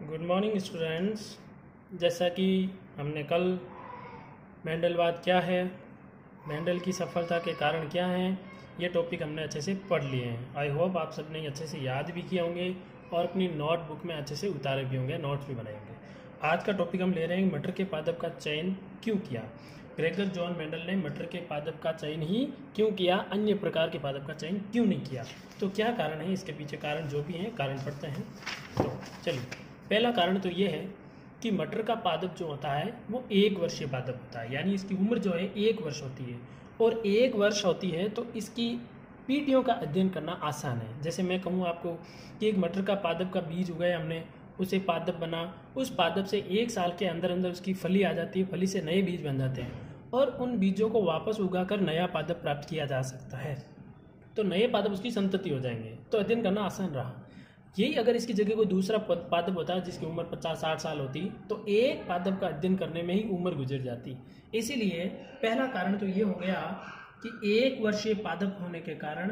Good morning students. जैसा कि हमने कल मेंडलवाद क्या है, मेंडल की सफलता के कारण क्या हैं, ये टॉपिक हमने अच्छे से पढ़ लिए हैं। आई होप आप सबने ये अच्छे से याद भी किए होंगे और अपनी नोटबुक में अच्छे से उतारे भी होंगे, नोट्स भी बनाए होंगे। आज का टॉपिक हम ले रहे हैं मटर के पादप का चयन क्यों किया। ग्रेगर जॉन मेंडल ने मटर के पादप का चयन ही क्यों किया, अन्य प्रकार के पादप का चयन क्यों नहीं किया। तो क्या कारण है, इसके पीछे कारण जो भी हैं कारण पढ़ते हैं। तो चलिए, पहला कारण तो ये है कि मटर का पादप जो होता है वो 1 वर्षीय पादप होता है, यानी इसकी उम्र जो है 1 वर्ष होती है। और 1 वर्ष होती है तो इसकी पीढ़ियों का अध्ययन करना आसान है। जैसे मैं कहूँ आपको कि एक मटर का पादप का बीज उगाया हमने, उसे पादप बना, उस पादप से 1 साल के अंदर अंदर उसकी फली आ जाती है, फली से नए बीज बन जाते हैं और उन बीजों को वापस उगाकर नया पादप प्राप्त किया जा सकता है। तो नए पादप उसकी संतति हो जाएंगे, तो अध्ययन करना आसान रहा। यही अगर इसकी जगह कोई दूसरा पादप होता है जिसकी उम्र 50-60 साल होती, तो एक पादप का अध्ययन करने में ही उम्र गुजर जाती। इसीलिए पहला कारण तो ये हो गया कि 1 वर्षीय पादप होने के कारण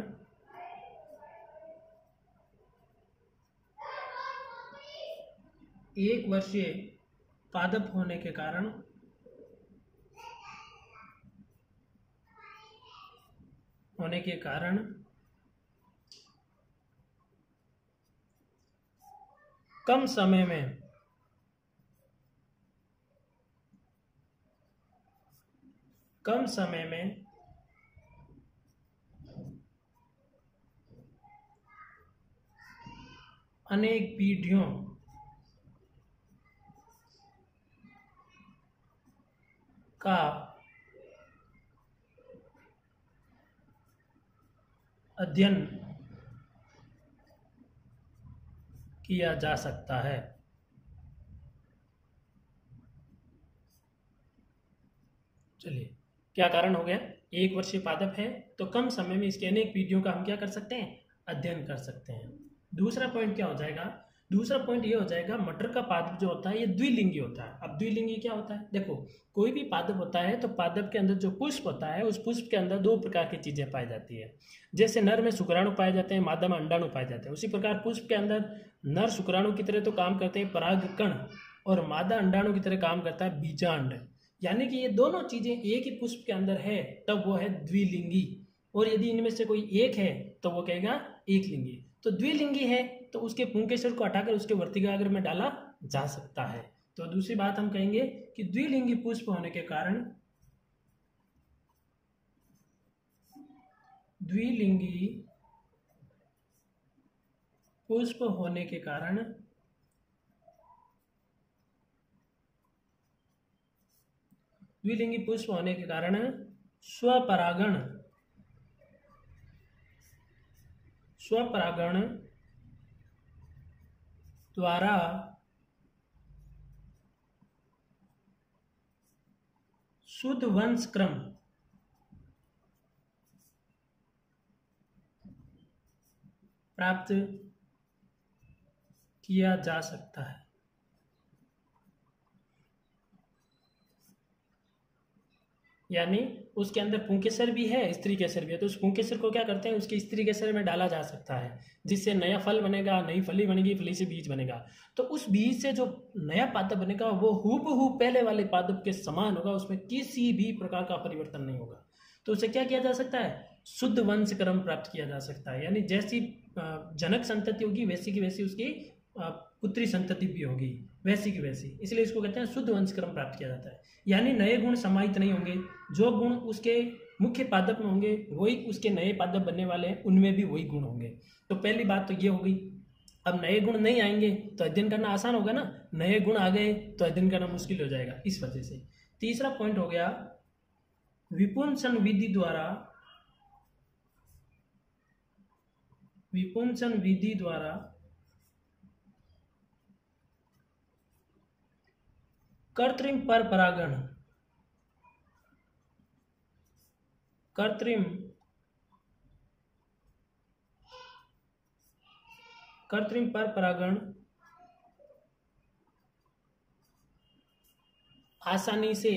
एक वर्षीय पादप होने के कारण कम समय में अनेक पीढ़ियों का अध्ययन किया जा सकता है। चलिए, क्या कारण हो गया? 1 वर्षीय पादप है तो कम समय में इसके अनेक पीढ़ियों का हम क्या कर सकते हैं, अध्ययन कर सकते हैं। दूसरा पॉइंट क्या हो जाएगा? दूसरा पॉइंट ये हो जाएगा, मटर का पादप जो होता है ये द्विलिंगी होता है। अब द्विलिंगी क्या होता है? देखो, कोई भी पादप होता है तो पादप के अंदर जो पुष्प होता है उस पुष्प के अंदर 2 प्रकार की चीजें पाई जाती है। जैसे नर में शुक्राणु पाए जाते हैं, मादा में अंडाणु पाए जाते हैं, उसी प्रकार पुष्प के अंदर नर शुक्राणु की तरह तो काम करते हैं परागकण, और मादा अंडाणु की तरह काम करता है बीजांड। यानी कि ये दोनों चीजें एक ही पुष्प के अंदर है, तब वो है द्विलिंगी। और यदि इनमें से कोई एक है तो वो कहेगा एकलिंगी। तो द्विलिंगी है तो उसके पुंकेसर को हटाकर उसके वर्तिकाग्र में डाला जा सकता है। तो दूसरी बात हम कहेंगे कि द्विलिंगी पुष्प होने के कारण द्विलिंगी पुष्प होने के कारण द्विलिंगी पुष्प होने के कारण स्वपरागण द्वारा शुद्ध वंश क्रम प्राप्त किया जा सकता है। यानी उसके अंदर पुंकेसर भी है, स्त्री केसर भी है, तो उस पुंकेसर को क्या करते हैं, उसके स्त्री केसर में डाला जा सकता है, जिससे नया फल बनेगा, नई फली बनेगी, फली से बीज बनेगा। तो उस बीज से जो नया पादप बनेगा वो हूबहू पहले वाले पादप के समान होगा, उसमें किसी भी प्रकार का परिवर्तन नहीं होगा। तो उसे क्या किया जा सकता है, शुद्ध वंश क्रम प्राप्त किया जा सकता है। यानी जैसी जनक संतति होगी वैसी की वैसी उसकी पुत्री संतति भी होगी, वैसी की वैसी। इसलिए इसको कहते हैं शुद्ध वंश क्रम प्राप्त किया जाता है। यानी नए गुण समाहित नहीं होंगे, जो गुण उसके मुख्य पादप में होंगे वही उसके नए पादप बनने वाले हैं, उनमें भी वही गुण होंगे। तो पहली बात तो ये हो गई। अब नए गुण नहीं आएंगे तो अध्ययन करना आसान होगा ना, नए गुण आ गए तो अध्ययन करना मुश्किल हो जाएगा, इस वजह से। तीसरा पॉइंट हो गया, विपुंसन विधि द्वारा कृत्रिम पर परागण आसानी से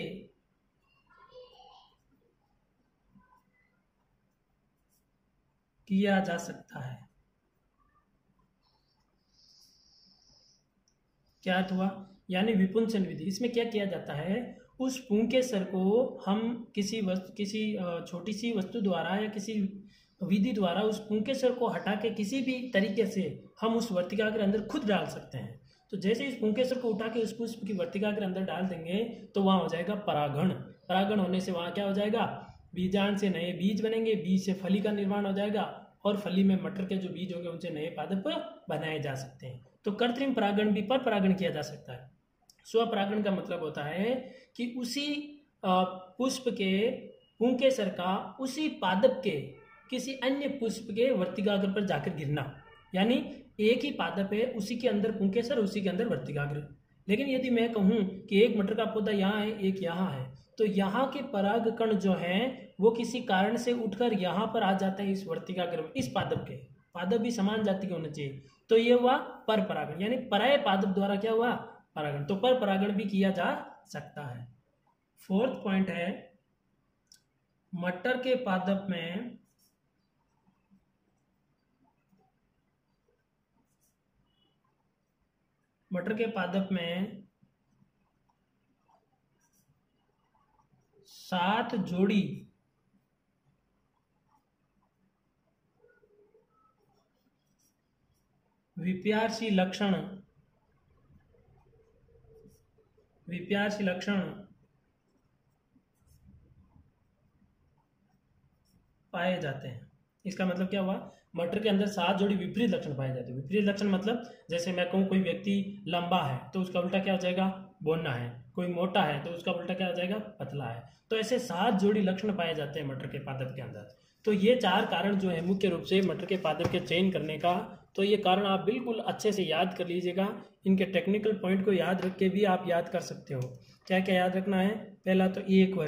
किया जा सकता है। क्या अर्थ हुआ? यानी विपुंसन विधि। इसमें क्या किया जाता है, उस पुंकेसर को हम किसी छोटी सी वस्तु द्वारा या किसी विधि द्वारा उस पुंकेसर को हटा के किसी भी तरीके से हम उस वर्तिका के अंदर खुद डाल सकते हैं। तो जैसे इस पुंकेसर को उठा के उस पुष्प की वर्तिका के अंदर डाल देंगे तो वहाँ हो जाएगा परागण। परागण होने से वहाँ क्या हो जाएगा, बीजांड से नए बीज बनेंगे, बीज से फली का निर्माण हो जाएगा और फली में मटर के जो बीज होंगे उनसे नए पादप बनाए जा सकते हैं। तो कृत्रिम परागण भी पर परागण किया जा सकता है। स्वपरागण का मतलब होता है कि उसी पुष्प के पुंकेसर का उसी पादप के किसी अन्य पुष्प के वर्तिकाग्र पर जाकर गिरना। यानी एक ही पादप है, उसी के अंदर पुंकेसर, उसी के अंदर वर्तिकाग्र। लेकिन यदि मैं कहूँ कि एक मटर का पौधा यहाँ है, एक यहाँ है, तो यहाँ के पराग कण जो हैं वो किसी कारण से उठकर यहाँ पर आ जाते हैं इस वर्तिकाग्र में। इस पादप के पादप भी समान जाति के होने चाहिए, तो ये हुआ पर परागण। यानी पराय पादप द्वारा क्या हुआ, परागण। तो पर परागण भी किया जा सकता है। फोर्थ पॉइंट है, मटर के पादप में मटर के पादप में 7 जोड़ी विप्यार्सी लक्षण पाए जाते हैं। इसका मतलब क्या हुआ, मटर के अंदर 7 जोड़ी विपरीत लक्षण पाए जाते हैं। विपरीत लक्षण मतलब जैसे मैं कहूँ कोई व्यक्ति लंबा है तो उसका उल्टा क्या हो जाएगा, बोना है। कोई मोटा है तो उसका उल्टा क्या हो जाएगा, पतला है। तो ऐसे 7 जोड़ी लक्षण पाए जाते हैं मटर के पादप के अंदर। तो ये 4 कारण जो है मुख्य रूप से मटर के पादप के चयन करने का, तो ये कारण आप बिल्कुल अच्छे से याद कर लीजिएगा। इनके टेक्निकल पॉइंट को याद रख के भी आप याद कर सकते हो। क्या क्या याद रखना है, पहला तो 1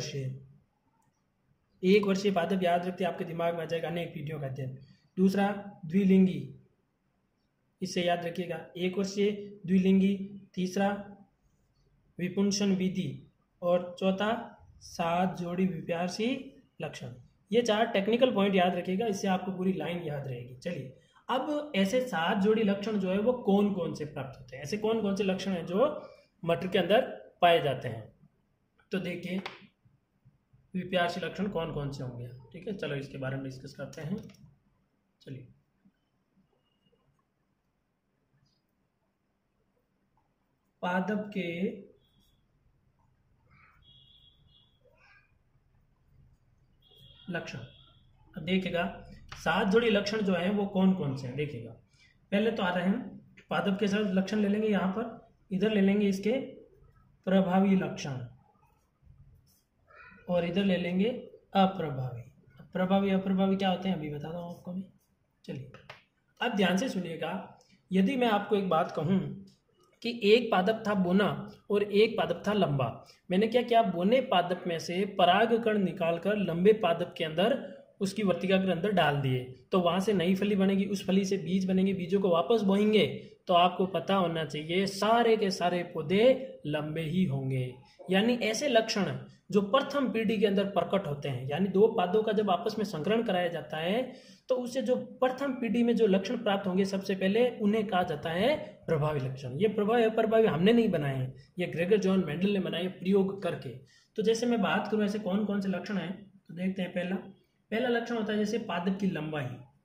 वर्षीय पादप याद रखते आपके दिमाग में आ जाएगा, अनेक पीढ़ियों का अध्ययन। दूसरा द्विलिंगी, इसे याद रखिएगा, 1 वर्षीय द्विलिंगी। तीसरा विपुंसन विधि और चौथा 7 जोड़ी विप्यार्सी लक्षण। ये 4 टेक्निकल पॉइंट याद रखिएगा, इससे आपको पूरी लाइन याद रहेगी। चलिए, अब ऐसे 7 जोड़ी लक्षण जो है वो कौन कौन से प्राप्त होते हैं, ऐसे कौन कौन से लक्षण हैं जो मटर के अंदर पाए जाते हैं। तो देखिए विप्यार्सी लक्षण कौन कौन से होंगे। ठीक है, चलो इसके बारे में डिस्कस करते हैं। चलिए, पादप के लक्षण, अब देखिएगा 7 जोड़ी लक्षण जो है वो कौन कौन से हैं। देखिएगा, पहले तो आ रहे हैं पादप के साथ लक्षण ले लेंगे, यहाँ पर इधर ले लेंगे इसके प्रभावी लक्षण और इधर ले लेंगे अप्रभावी। प्रभावी अप्रभावी क्या होते हैं अभी बताता हूँ आपको मैं। चलिए, अब ध्यान से सुनिएगा। यदि मैं आपको एक बात कहूँ कि एक पादप था बोना और एक पादप था लंबा, मैंने क्या किया, बोने पादप में से पराग कण निकालकर लंबे पादप के अंदर उसकी वर्तिका के अंदर डाल दिए, तो वहां से नई फली बनेगी, उस फली से बीज बनेंगे, बीजों को वापस बोएंगे। तो आपको पता होना चाहिए सारे के सारे पौधे लंबे ही होंगे। यानी ऐसे लक्षण जो प्रथम पीढ़ी के अंदर प्रकट होते हैं, यानी 2 पादों का जब आपस में संकरण कराया जाता है तो उससे जो प्रथम पीढ़ी में जो लक्षण प्राप्त होंगे सबसे पहले उन्हें कहा जाता है प्रभावी लक्षण। ये प्रभावी अप्रभावी हमने नहीं बनाए हैं, ये ग्रेगर जॉन मेंडल ने बनाए प्रयोग करके। तो जैसे मैं बात करूं ऐसे कौन कौन से लक्षण हैं, तो देखते हैं। पहला लक्षण होता है जैसे पादप की लंबाई।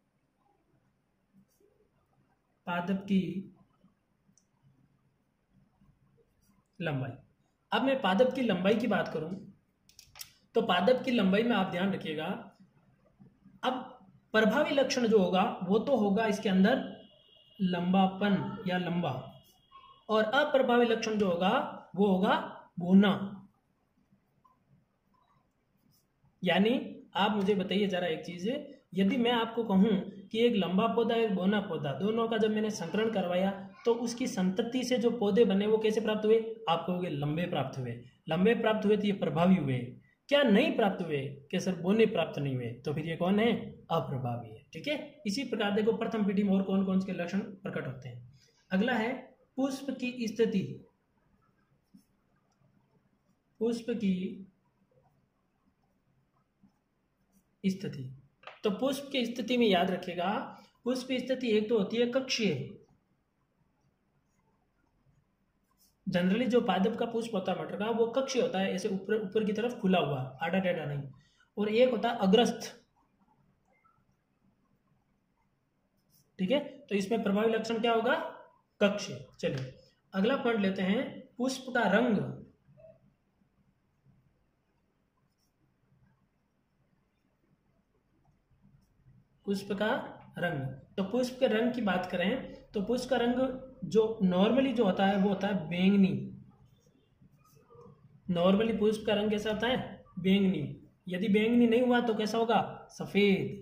अब मैं पादप की लंबाई की बात करूं तो पादप की लंबाई में आप ध्यान रखिएगा, अब प्रभावी लक्षण जो होगा वो तो होगा इसके अंदर लंबापन या लंबा, और अप्रभावी लक्षण जो होगा वो होगा बोना। यानी आप मुझे बताइए जरा एक चीज, यदि मैं आपको कहूं कि एक लंबा पौधा एक बोना पौधा, दोनों का जब मैंने संकरण करवाया तो उसकी संतति से जो पौधे बने वो कैसे प्राप्त हुए, आप कहोगे लंबे प्राप्त हुए। लंबे प्राप्त हुए तो ये प्रभावी हुए। क्या नहीं प्राप्त हुए, कि सर बोने प्राप्त नहीं हुए, तो फिर ये कौन है, अप्रभावी है। ठीक है, इसी प्रकार देखो प्रथम पीढ़ी में और कौन कौन से लक्षण प्रकट होते हैं। अगला है पुष्प की स्थिति। तो पुष्प की स्थिति में याद रखिएगा, पुष्प की स्थिति एक तो होती है कक्षीय, जनरली जो पादप का पुष्प होता है मटर का वो कक्षीय होता है, ऐसे ऊपर ऊपर की तरफ खुला हुआ, आड़ा टेढ़ा नहीं। और एक होता है अग्रस्थ, ठीक है। तो इसमें प्रभावी लक्षण क्या होगा? कक्षीय। चलिए अगला पॉइंट लेते हैं, पुष्प का रंग। पुष्प का रंग, तो पुष्प के रंग की बात करें तो पुष्प का रंग जो नॉर्मली जो होता है वो होता है बैंगनी। नॉर्मली पुष्प का रंग कैसा होता है? बैंगनी। यदि बैंगनी नहीं हुआ तो कैसा होगा? सफेद।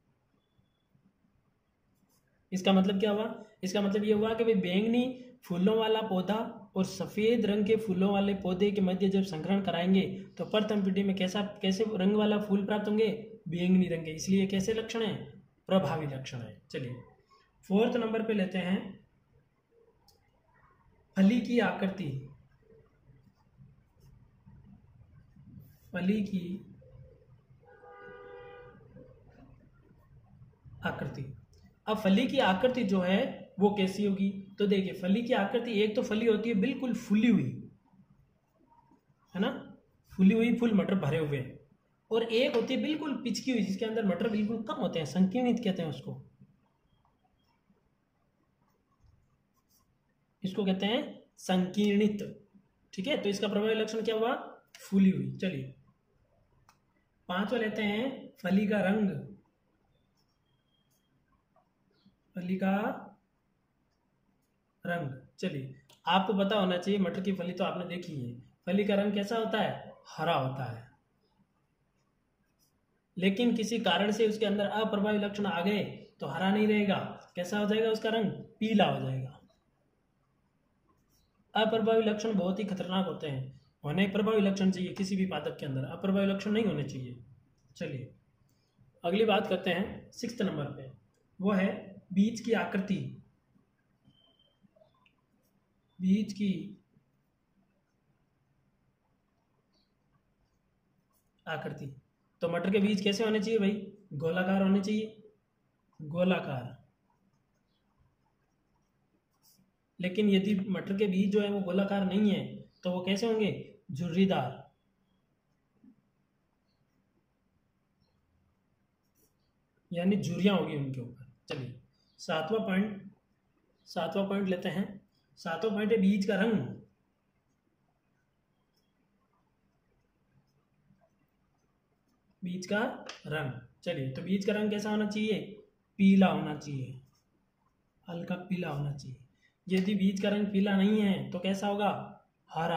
इसका मतलब क्या हुआ? इसका मतलब ये हुआ कि भाई बैंगनी फूलों वाला पौधा और सफेद रंग के फूलों वाले पौधे के मध्य जब संकरण कराएंगे तो प्रथम पीढ़ी में कैसे रंग वाला फूल प्राप्त होंगे? बैंगनी रंग के। इसलिए कैसे लक्षण है? प्रभावी लक्षण है। चलिए 4th नंबर पे लेते हैं, फली की आकृति। फली की आकृति। अब फली की आकृति जो है वो कैसी होगी? तो देखिए फली की आकृति, एक तो फली होती है बिल्कुल फूली हुई, है ना, फूली हुई, फूल मटर भरे हुए, और एक होती है बिल्कुल पिचकी हुई जिसके अंदर मटर बिल्कुल कम होते हैं, संकीर्णित कहते हैं उसको। इसको कहते हैं संकीर्णित, ठीक है। तो इसका प्रभावी लक्षण क्या हुआ? फूली हुई। चलिए 5वां लेते हैं, फली का रंग। फली का रंग, चलिए आपको पता होना चाहिए, मटर की फली तो आपने देखी है, फली का रंग कैसा होता है? हरा होता है। लेकिन किसी कारण से उसके अंदर अप्रभावी लक्षण आ गए तो हरा नहीं रहेगा, कैसा हो जाएगा उसका रंग? पीला हो जाएगा। अप्रभावी लक्षण बहुत ही खतरनाक होते हैं, होने प्रभावी लक्षण चाहिए किसी भी पादप के अंदर, अप्रभावी लक्षण नहीं होने चाहिए। चलिए अगली बात करते हैं 6th नंबर पे, वो है बीज की आकृति। बीज की आकृति, तो मटर के बीज कैसे होने चाहिए भाई? गोलाकार होने चाहिए, गोलाकार। लेकिन यदि मटर के बीज जो है वो गोलाकार नहीं है तो वो कैसे होंगे? झुर्रीदार। यानी झुर्रियां होगी उनके ऊपर। चलिए 7वां पॉइंट लेते हैं। 7वां पॉइंट है बीज का रंग। बीज का रंग, चलिए तो बीज का रंग कैसा होना चाहिए? पीला होना चाहिए, हल्का पीला होना चाहिए। यदि बीज का रंग पीला नहीं है तो कैसा होगा? हरा,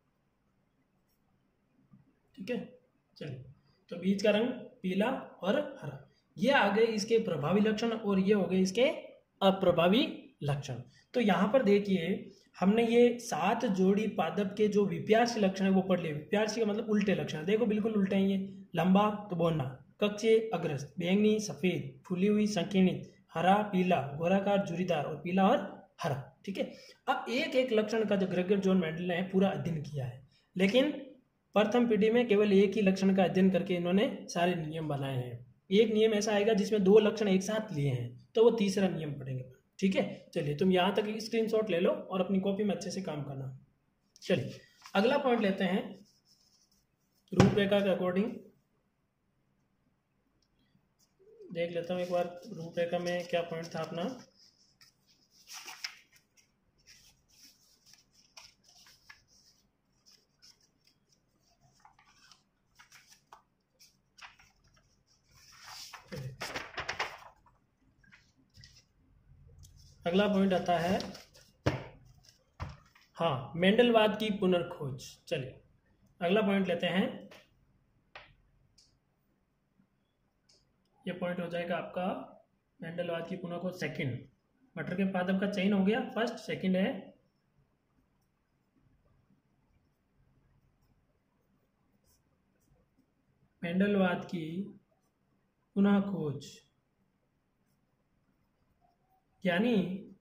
ठीक है। चलिए तो बीज का रंग पीला और हरा, ये आ गए इसके प्रभावी लक्षण और ये हो गए इसके अप्रभावी लक्षण। तो यहाँ पर देखिए हमने ये 7 जोड़ी पादप के जो विप्यार्सी लक्षण है वो पढ़ लिए। विप्यार्सी का मतलब उल्टे लक्षण, देखो बिल्कुल उल्टे हैं ये। लंबा तो बोना, कक्षीय अग्रस्त, बैंगनी सफेद, फूली हुई संकीर्णित, हरा पीला, गोलाकार झुर्रीदार, और पीला और हरा, ठीक है। अब एक एक लक्षण का जो ग्रेगर जॉन मेंडल ने पूरा अध्ययन किया है, लेकिन प्रथम पीढ़ी में केवल एक ही लक्षण का अध्ययन करके इन्होंने सारे नियम बनाए हैं। एक नियम ऐसा आएगा जिसमें 2 लक्षण एक साथ लिए हैं तो वो तीसरा नियम पढ़ेंगे, ठीक है। चलिए तुम यहाँ तक स्क्रीनशॉट ले लो और अपनी कॉपी में अच्छे से काम करना। चलिए अगला पॉइंट लेते हैं रूपरेखा के अकॉर्डिंग। देख लेता हूँ एक बार रूपरेखा में क्या पॉइंट था अपना। अगला पॉइंट आता है, हाँ, मेंडलवाद की पुनर्खोज। चलिए अगला पॉइंट लेते हैं, ये पॉइंट हो जाएगा आपका मेंडलवाद की पुनर्खोज। सेकंड, मटर के पादप का चयन हो गया, फर्स्ट। सेकंड है मेंडलवाद की पुनः खोज। यानी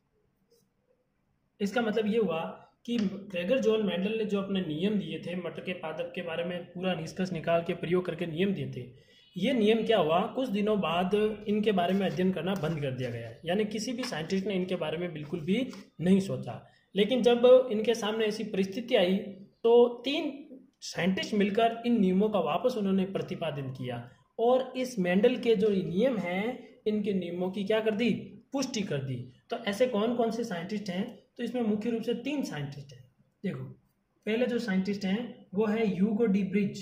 इसका मतलब ये हुआ कि ग्रेगर जॉन मेंडल ने जो अपने नियम दिए थे मटर के पादप के बारे में, पूरा निष्कर्ष निकाल के प्रयोग करके नियम दिए थे, ये नियम क्या हुआ, कुछ दिनों बाद इनके बारे में अध्ययन करना बंद कर दिया गया है। यानी किसी भी साइंटिस्ट ने इनके बारे में बिल्कुल भी नहीं सोचा। लेकिन जब इनके सामने ऐसी परिस्थिति आई तो 3 साइंटिस्ट मिलकर इन नियमों का वापस उन्होंने प्रतिपादन किया और इस मेंडल के जो नियम हैं इनके नियमों की क्या कर दी, पुष्टि कर दी। तो ऐसे कौन कौन से साइंटिस्ट हैं, तो इसमें मुख्य रूप से 3 साइंटिस्ट हैं। देखो, पहले जो साइंटिस्ट हैं वो है Hugo de Vries,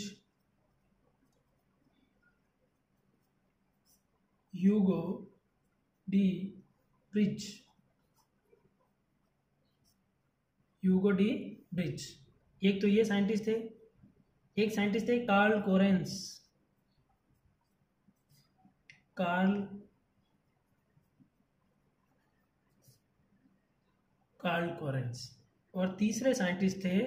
Hugo de Vries, Hugo de Vries, एक तो ये साइंटिस्ट थे। एक साइंटिस्ट थे कार्ल कोरेंस, कार्ल कोरेंस। और तीसरे साइंटिस्ट थे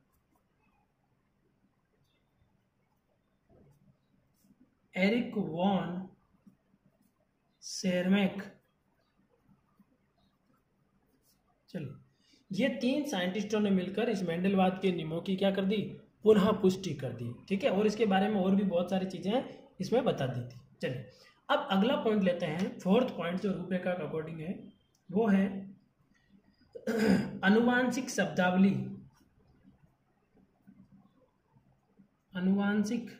एरिक वॉन शेरमैक। चलिए, ये 3 साइंटिस्टों ने मिलकर इस मेंडलवाद के नियमों की क्या कर दी, पुनः पुष्टि कर दी। ठीक है, और इसके बारे में और भी बहुत सारी चीजें इसमें बता दी थी। चलिए, अब अगला पॉइंट लेते हैं। 4th पॉइंट जो रूपरेखा का अकॉर्डिंग है वो है अनुवांशिक शब्दावली। अनुवांशिक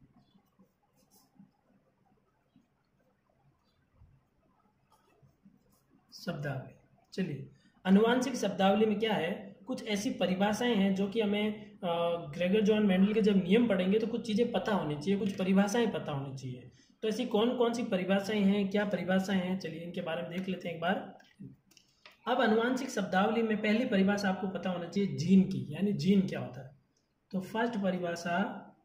शब्दावली। चलिए, अनुवांशिक शब्दावली में क्या है, कुछ ऐसी परिभाषाएं हैं जो कि हमें ग्रेगर जॉन मेंडल के जब नियम पढ़ेंगे तो कुछ चीजें पता होनी चाहिए, कुछ परिभाषाएं पता होनी चाहिए। तो ऐसी कौन कौन सी परिभाषाएं हैं, क्या परिभाषाएं हैं, चलिए इनके बारे में देख लेते हैं एक बार। अब अनुवांशिक शब्दावली में पहली परिभाषा आपको पता होना चाहिए जीन की, यानी जीन क्या होता है। तो फर्स्ट परिभाषा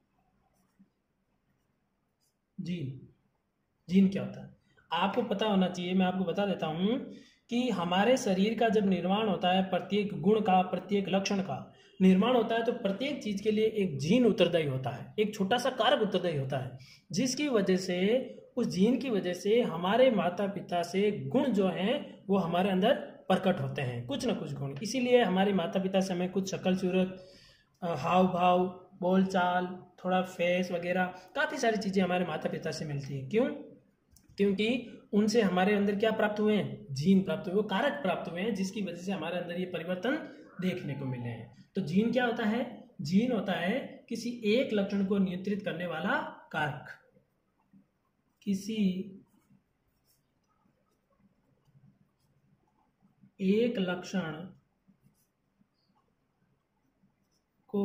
जीन क्या होता है आपको पता होना चाहिए। मैं आपको बता देता हूं कि हमारे शरीर का जब निर्माण होता है, प्रत्येक गुण का, प्रत्येक लक्षण का निर्माण होता है, तो प्रत्येक चीज के लिए एक जीन उत्तरदायी होता है, एक छोटा सा कारक उत्तरदायी होता है, जिसकी वजह से, उस जीन की वजह से हमारे माता पिता से गुण जो हैं वो हमारे अंदर प्रकट होते हैं, कुछ ना कुछ गुण। इसीलिए हमारे माता पिता से हमें कुछ शक्ल सूरत, हाव भाव, बोलचाल, थोड़ा फेस वगैरह, काफ़ी सारी चीज़ें हमारे माता पिता से मिलती हैं। क्यों? क्योंकि उनसे हमारे अंदर क्या प्राप्त हुए हैं, जीन प्राप्त हुए, वो कारक प्राप्त हुए हैं, जिसकी वजह से हमारे अंदर ये परिवर्तन देखने को मिले हैं। तो जीन क्या होता है? जीन होता है किसी एक लक्षण को नियंत्रित करने वाला कारक, किसी एक लक्षण को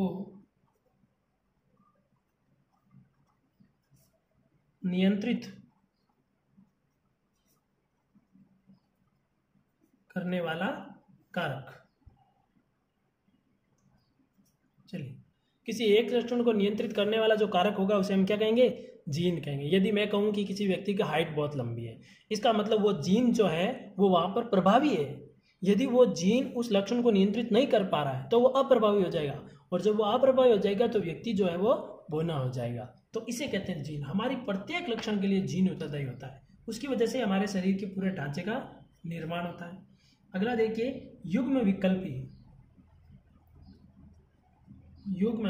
नियंत्रित करने वाला कारक। चलिए, किसी एक लक्षण को नियंत्रित करने वाला जो कारक होगा उसे हम क्या कहेंगे? जीन कहेंगे। यदि मैं कहूं कि किसी व्यक्ति की हाइट बहुत लंबी है, इसका मतलब वो जीन जो है वो वहां पर प्रभावी है। यदि वो जीन उस लक्षण को नियंत्रित नहीं कर पा रहा है तो वो अप्रभावी हो जाएगा, और जब वो अप्रभावी हो जाएगा तो व्यक्ति जो है वो बोना हो जाएगा। तो इसे कहते हैं जीन। हमारी प्रत्येक लक्षण के लिए जीन उत्तरदायी होता है, उसकी वजह से हमारे शरीर के पूरे ढांचे का निर्माण होता है। अगला देखिए, युग्म विकल्पी। युग्म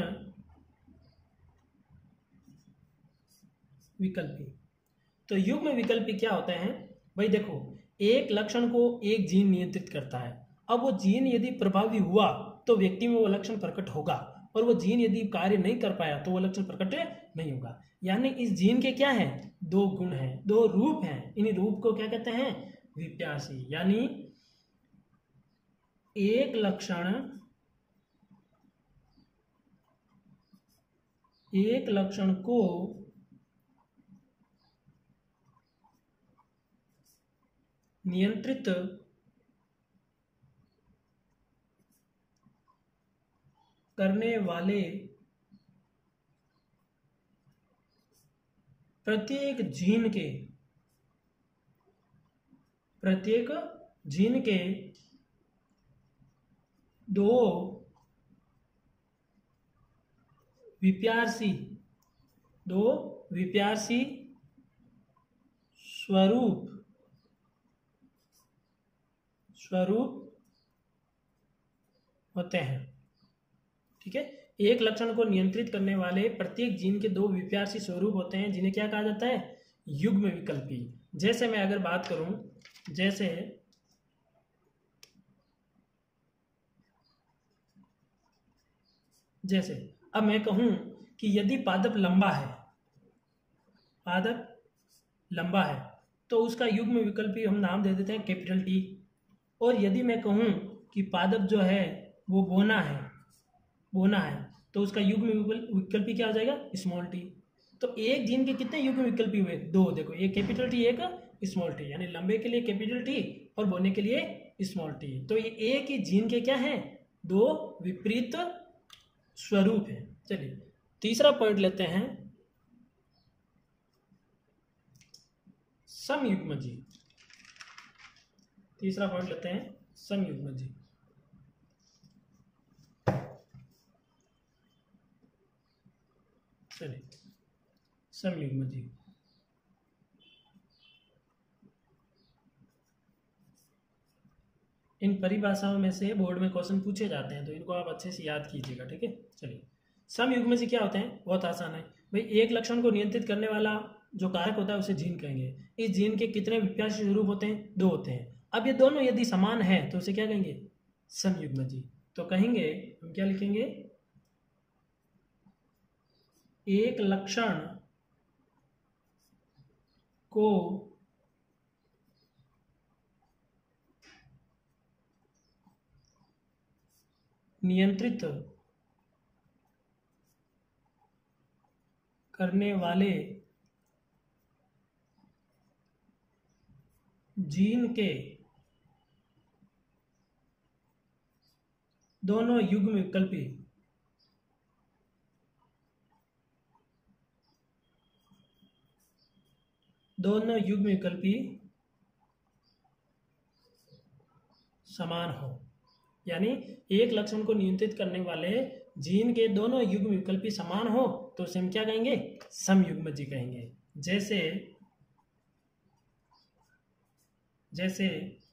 विकल्पी। तो युग्म विकल्पी क्या होते हैं भाई? देखो, एक लक्षण को एक जीन नियंत्रित करता है। अब वो जीन यदि प्रभावी हुआ तो व्यक्ति में वो लक्षण प्रकट होगा, और वो जीन यदि कार्य नहीं कर पाया तो वो लक्षण प्रकट नहीं होगा। यानी इस जीन के क्या है? 2 गुण हैं, 2 रूप हैं। इन रूप को क्या कहते हैं? विप्यासी। यानी एक लक्षण को नियंत्रित करने वाले प्रत्येक जीन के 2 विप्यासी स्वरूप होते हैं। ठीक है, एक लक्षण को नियंत्रित करने वाले प्रत्येक जीन के 2 विप्यासी स्वरूप होते हैं, जिन्हें क्या कहा जाता है? युग्म विकल्पी। जैसे मैं अगर बात करूं, जैसे जैसे अब मैं कहूँ कि यदि पादप लंबा है, पादप लंबा है तो उसका युग्म विकल्पी हम नाम दे देते हैं कैपिटल टी। और यदि मैं कहूँ कि पादप जो है वो बोना है, बोना है, तो उसका युग्म विकल्पी क्या हो जाएगा, स्मॉल टी। तो एक जीन के कितने युग्म विकल्पी हुए, दो। देखो एक कैपिटल टी एक स्मॉल टी, यानी लंबे के लिए कैपिटल टी और बोने के लिए स्मॉल टी। तो ये एक ही जीन के क्या हैं, दो विपरीत स्वरूप हैं। चलिए तीसरा पॉइंट लेते हैं, समयुग्मजी। तीसरा पॉइंट लेते हैं समयुग्मजी। चलिए समयुग्मजी, इन परिभाषाओं में से बोर्ड में क्वेश्चन पूछे जाते हैं तो इनको आप अच्छे से याद कीजिएगा, ठीक है। चलिए समयुग्मजी क्या होते हैं, बहुत आसान है भाई। एक लक्षण को नियंत्रित करने वाला जो कारक होता है उसे जीन कहेंगे। इस जीन के कितने विप्याशी स्वरूप होते हैं, दो होते हैं। अब ये दोनों यदि समान है तो उसे क्या कहेंगे, समयुग्मजी। तो कहेंगे हम क्या लिखेंगे, एक लक्षण को नियंत्रित करने वाले जीन के दोनों युग्म विकल्पी समान हो। यानी एक लक्षण को नियंत्रित करने वाले जीन के दोनों युग्म विकल्पी समान हो तो उसे हम क्या कहेंगे, समयुग्मजी कहेंगे। जैसे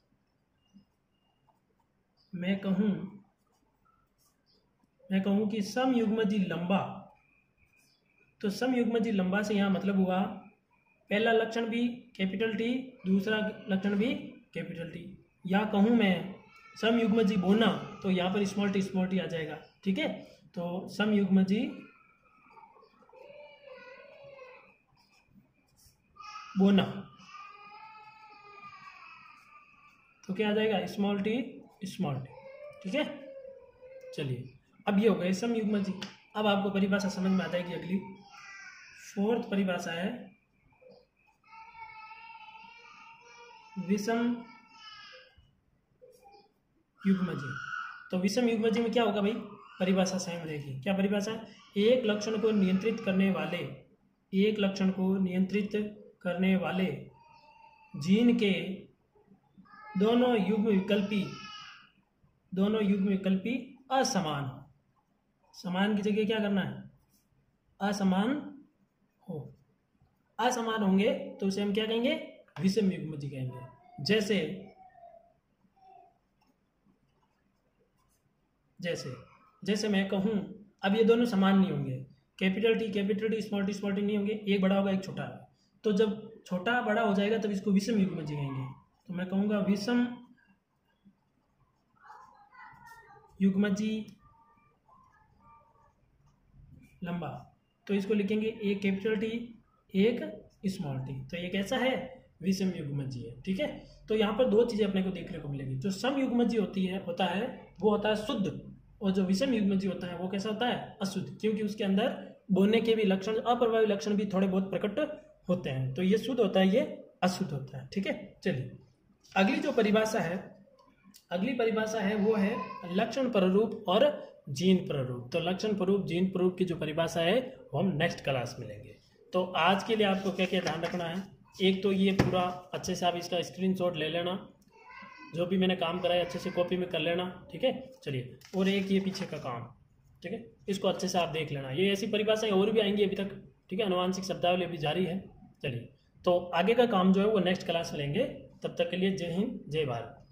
मैं कहूं कि समयुग्मजी लंबा, तो समयुग्मजी लंबा से यहां मतलब हुआ पहला लक्षण भी कैपिटल टी, दूसरा लक्षण भी कैपिटल टी। या कहूं मैं समयुग्मजी बोना तो यहाँ पर स्मॉल टी आ जाएगा, ठीक है। तो समयुग्मजी बोना तो क्या आ जाएगा, स्मॉल टी, ठीक है। चलिए अब ये हो गए समयुग्मजी। अब आपको परिभाषा समझ में आ जाएगी। अगली फोर्थ परिभाषा है विषम युग्मजी। तो विषम युग्मजी में क्या होगा भाई, परिभाषा सेम रहेगी। क्या परिभाषा, एक लक्षण को नियंत्रित करने वाले जीन के दोनों युग्म विकल्पी असमान हो। समान की जगह क्या करना है, असमान हो। असमान होंगे तो उसे हम क्या कहेंगे, विषम युग्मजी कहेंगे। जैसे मैं कहूं, अब ये दोनों समान नहीं होंगे, कैपिटल टी स्मॉल टी नहीं होंगे, एक बड़ा होगा एक छोटा। तो जब छोटा बड़ा हो जाएगा तब इसको विषम युग्मजी कहेंगे। तो मैं कहूंगा विषम युग्मजी लंबा, तो इसको लिखेंगे एक कैपिटल टी एक स्मॉल टी। तो ये कैसा है, विषम युग्मजी है, ठीक है। तो यहाँ पर दो चीजें अपने को देखने को मिलेगी। जो सम युग्मजी होता है वो होता है शुद्ध, और जो विषम युग्मजी होता है वो कैसा होता है, अशुद्ध, क्योंकि उसके अंदर बोने के भी लक्षण, अप्रभावी लक्षण भी थोड़े बहुत प्रकट होते हैं। तो ये शुद्ध होता है, ये अशुद्ध होता है, ठीक है। चलिए अगली जो परिभाषा है वो है लक्षण प्ररूप और जीन प्ररूप। तो लक्षण प्ररूप जीन प्ररूप की जो परिभाषा है वो हम नेक्स्ट क्लास में लेंगे। तो आज के लिए आपको क्या क्या ध्यान रखना है, एक तो ये पूरा अच्छे से आप इसका स्क्रीनशॉट ले लेना, जो भी मैंने काम कराया अच्छे से कॉपी में कर लेना, ठीक है। चलिए, और एक ये पीछे का काम, ठीक है, इसको अच्छे से आप देख लेना। ये ऐसी परिभाषाएं और भी आएंगी अभी तक, ठीक है। अनुवांशिक शब्दावली अभी जारी है। चलिए, तो आगे का काम जो है वो नेक्स्ट क्लास में लेंगे। तब तक के लिए जय हिंद, जय भारत।